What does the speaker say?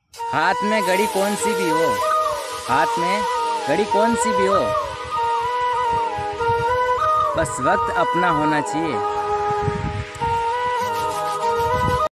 हाथ में घड़ी कौन सी भी हो, हाथ में घड़ी कौन सी भी हो, बस वक्त अपना होना चाहिए।